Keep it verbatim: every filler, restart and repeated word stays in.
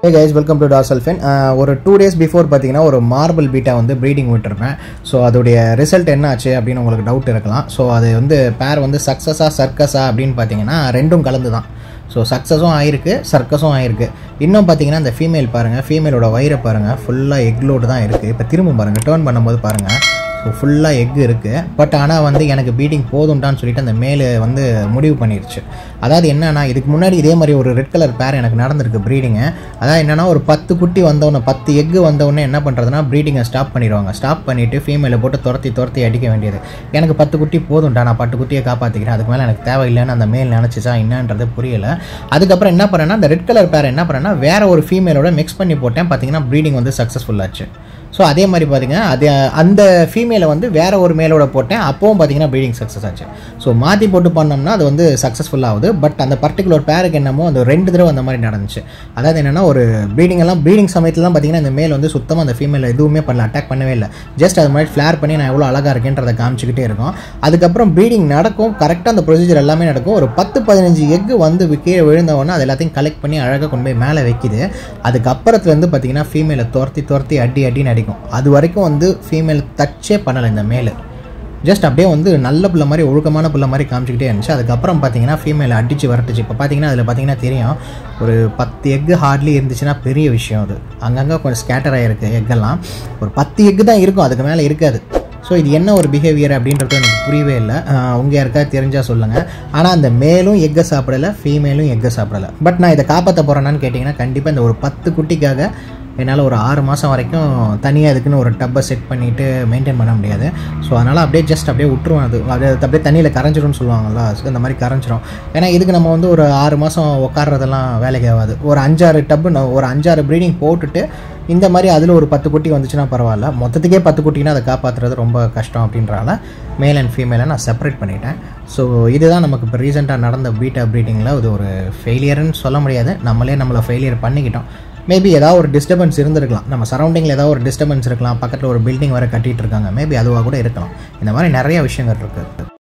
Hey guys, welcome to Darselfin. ஒரு two days before பார்த்தீங்கன்னா ஒரு மார்பிள் பீட்டா வந்து ப்ரீடிங் விட்டுருப்பேன். ஸோ அதோடைய ரிசல்ட் என்ன ஆச்சு அப்படின்னு உங்களுக்கு டவுட் இருக்கலாம். ஸோ அது வந்து பேர் வந்து சக்ஸஸா சர்க்கஸா அப்படின்னு பார்த்தீங்கன்னா ரெண்டும் கலந்து தான். ஸோ சக்ஸஸும் ஆயிருக்கு, சர்க்கஸும் ஆயிருக்கு. இன்னும் பார்த்தீங்கன்னா அந்த ஃபீமேல் பாருங்கள், ஃபீமேலோட வயிறை பாருங்கள், ஃபுல்லாக எக் லோடு தான் இருக்குது. இப்போ திரும்ப பாருங்கள், டேர்ன் பண்ணும்போது பாருங்கள், ஸோ ஃபுல்லாக எக் இருக்குது. பட் ஆனால் வந்து எனக்கு பீடிங் போதும்டான்னு சொல்லிட்டு அந்த மேல் வந்து முடிவு பண்ணிடுச்சு. அதாவது என்னன்னா, இதுக்கு முன்னாடி இதே மாதிரி ஒரு ரெட் கலர் பேர் எனக்கு நடந்திருக்கு ப்ரீடிங்கு. அதாவது என்னென்னா, ஒரு பத்து குட்டி வந்தவொன்னே, பத்து எக்கு வந்தவொடனே என்ன பண்ணுறதுனா ப்ரீடிங்கை ஸ்டாப் பண்ணிடுவாங்க. ஸ்டாப் பண்ணிவிட்டு ஃபீமேலை போட்டு துரத்தி துரத்தி அடிக்க வேண்டியது. எனக்கு பத்து குட்டி போதும்டா, நான் பத்து குட்டியை காப்பாற்றிக்கிறேன், அதுக்கு மேலே எனக்கு தேவையில்லைன்னு அந்த மேல் நினச்சிச்சா என்னன்றது புரியலை. அதுக்கப்புறம் என்ன பண்ணேன்னா, அந்த ரெட் கலர் பேர் என்ன பண்ணேன்னா வேறு ஒரு ஃபீமேலோட மிக்ஸ் பண்ணி போட்டேன். பார்த்தீங்கன்னா ப்ரீடிங் வந்து சக்ஸஸ்ஃபுல்லாச்சு. ஸோ அதே மாதிரி பார்த்தீங்கன்னா அது அந்த ஃபீமேலை வந்து வேறு ஒரு மேலோட போட்டேன், அப்போவும் பார்த்தீங்கன்னா ப்ரீடிங் சக்ஸஸ் ஆச்சு. ஸோ மாற்றி போட்டு பண்ணோம்னா அது வந்து சக்ஸஸ்ஃபுல் ஆகுது. பட் அந்த பர்டிகுலர் பேருக்கு என்னமோ அந்த ரெண்டு தடவை அந்த மாதிரி நடந்துச்சு. அதாவது என்னென்னா, ஒரு ப்ரீடிங் எல்லாம் ப்ரீடிங் சமயத்துலாம் பார்த்தீங்கன்னா இந்த மேல் வந்து சுத்தமாக அந்த ஃபீமேல் எதுவுமே பண்ணல, அட்டாக் பண்ணவே இல்லை. ஜஸ்ட் அது மாதிரி ஃப்ளேர் பண்ணி நான் எவ்வளோ அழகாக இருக்கேன்றதை காமிச்சிக்கிட்டே இருக்கும். அதுக்கப்புறம் ப்ரீடிங் நடக்கும், கரெக்டாக அந்த ப்ரொசீஜர் எல்லாமே நடக்கும். ஒரு பத்து பதினஞ்சு எக்கு வந்து கீழே விழுந்தவொன்னே அது எல்லாத்தையும் கலெக்ட் பண்ணி அழகாக கொண்டு போய் மேலே வைக்கிது. அதுக்கப்புறத்துலேருந்து பார்த்தீங்கன்னா ஃபீமேலை துரத்தி துரத்தி அடி அடின்னு அடிக்கும். அது வரைக்கும் வந்து ஃபீமேல் டச்சே பண்ணலை இந்த மேல். ஜஸ்ட் அப்படியே வந்து நல்ல பிள்ளை மாதிரி, ஒழுக்கமான பிள்ளை மாதிரி காமிச்சிக்கிட்டே இருந்துச்சு. அதுக்கப்புறம் பார்த்தீங்கன்னா ஃபீமேலை அடித்து வரட்டுச்சு. இப்போ பார்த்தீங்கன்னா அதில் பார்த்தீங்கன்னா தெரியும், ஒரு பத்து எக்கு ஹார்ட்லி இருந்துச்சுன்னா பெரிய விஷயம். அது அங்கங்கே கொஞ்சம் ஸ்கேட்டர் ஆகிருக்கு எக்கெல்லாம். ஒரு பத்து எக்கு தான் இருக்கும், அதுக்கு மேலே இருக்காது. ஸோ இது என்ன ஒரு பிஹேவியர் அப்படின்றது எனக்கு புரியவே இல்லை. உங்கள் யாருக்காவது தெரிஞ்சால் சொல்லுங்கள். ஆனால் அந்த மேலும் எக்கை சாப்பிடலை, ஃபீமேலும் எக்கை சாப்பிடலை. பட் நான் இதை காப்பாற்ற போகிறேன்னான்னு கேட்டிங்கன்னா, கண்டிப்பாக இந்த ஒரு பத்து குட்டிக்காக என்னால் ஒரு ஆறு மாதம் வரைக்கும் தனியாக இதுக்குன்னு ஒரு டப்பை செட் பண்ணிவிட்டு மெயின்டைன் பண்ண முடியாது. ஸோ அதனால் அப்படியே ஜஸ்ட் அப்படியே விட்டுருவோம். அது அது அப்படியே தண்ணியில் கரைஞ்சிரும்னு சொல்லுவாங்கள்ல, ஸோ இந்த மாதிரி கரைஞ்சிரும். ஏன்னா இதுக்கு நம்ம வந்து ஒரு ஆறு மாதம் உட்காடுறதெல்லாம் வேலைக்கு ஆகாது. ஒரு அஞ்சாறு டப்பு ஒரு அஞ்சாறு ப்ரீடிங் போட்டுட்டு இந்த மாதிரி அதில் ஒரு பத்து குட்டி வந்துச்சுன்னா பரவாயில்ல. மொத்தத்துக்கே பத்து குட்டினா அதை காப்பாற்றுறது ரொம்ப கஷ்டம். அப்படின்றனால மேல் அண்ட் ஃபீமேலை நான் செப்பரேட் பண்ணிட்டேன். ஸோ இதுதான் நமக்கு இப்போ ரீசெண்டாக நடந்த பீட்டா ப்ரீடிங்கில் இது ஒரு ஃபெயிலியர்னு சொல்ல முடியாது, நம்மளே நம்மளை ஃபெயிலியர் பண்ணிக்கிட்டோம். மேபி ஏதாவது ஒரு டிஸ்டர்பன்ஸ் இருந்திருக்கலாம், நம்ம சரௌண்டிங்கில் ஏதாவது ஒரு டிஸ்டர்பன்ஸ் இருக்கலாம், பக்கத்தில் ஒரு பில்டிங் வர கட்டிகிட்டு இருக்காங்க, மேபி அதுவாக கூட இருக்கலாம். இந்த மாதிரி நிறைய விஷயங்கள் இருக்குது.